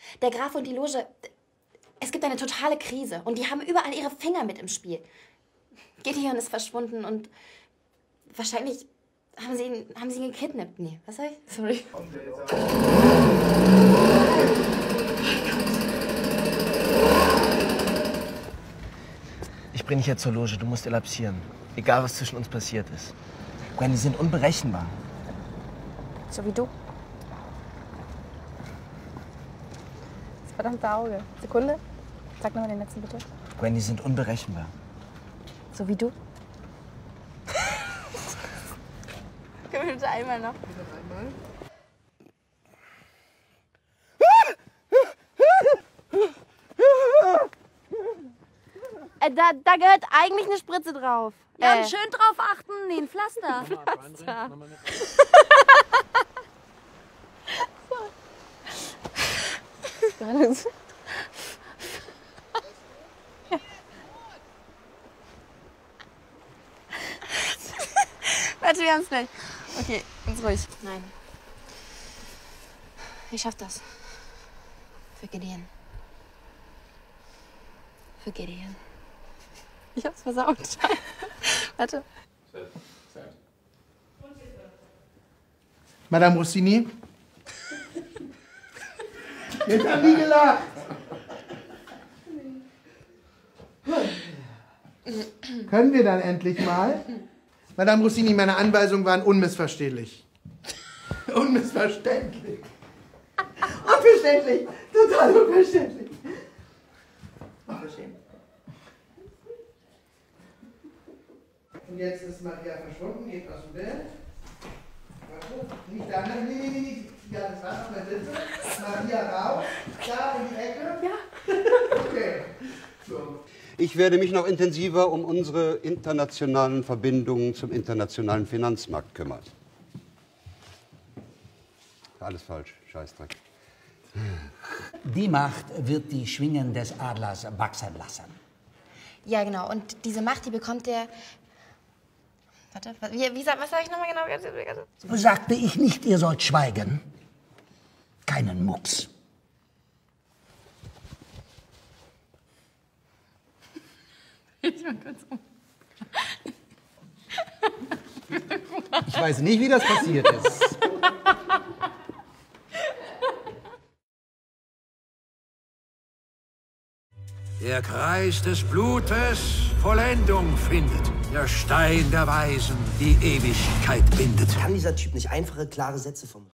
Der Graf und die Loge, es gibt eine totale Krise und die haben überall ihre Finger mit im Spiel. Gideon ist verschwunden und wahrscheinlich haben sie ihn gekidnappt. Nee, was sag ich? Sorry. Ich bring dich jetzt zur Loge, du musst elapsieren. Egal, was zwischen uns passiert ist. Gwen, die sind unberechenbar. So wie du. Das verdammte Auge. Sekunde. Sag nochmal den letzten bitte. Gwen, die sind unberechenbar. So wie du. Können wir bitte einmal noch? Da gehört eigentlich eine Spritze drauf. Ja, und schön drauf achten. Nee, ein Pflaster. Pflaster. Warte, wir haben's gleich. Okay, ganz ruhig. Nein. Ich schaff das. Für Gideon. Für Gideon. Ich hab's versaut. Warte. Madame Rossini? Jetzt haben die gelacht. Können wir dann endlich mal? Madame Rossini, meine Anweisungen waren unmissverständlich. Unmissverständlich. Unverständlich. Total unverständlich. Unverständlich. Und jetzt ist Maria verschwunden, geht aus dem Bild. Warte, nicht da, nee. Ja, das war noch mal Sitze. Maria raus, da in die Ecke. Ja. Okay. So. Ich werde mich noch intensiver um unsere internationalen Verbindungen zum internationalen Finanzmarkt kümmern. Alles falsch, Scheißdreck. Die Macht wird die Schwingen des Adlers wachsen lassen. Ja, genau. Und diese Macht, die bekommt der... Warte, was sag ich nochmal genau? Sagte ich nicht, ihr sollt schweigen? Keinen Mucks. Ich mal kurz um. Ich weiß nicht, wie das passiert ist. Der Kreis des Blutes Vollendung findet. Der Stein der Weisen die Ewigkeit bindet. Kann dieser Typ nicht einfache, klare Sätze formulieren?